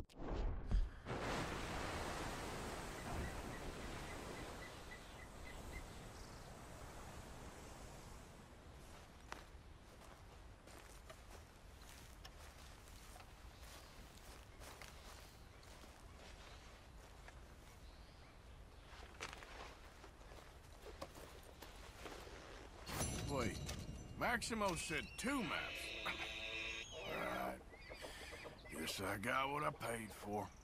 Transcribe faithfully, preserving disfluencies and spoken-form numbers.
Wait, Maximo said two maps. Alright. Guess I got what I paid for.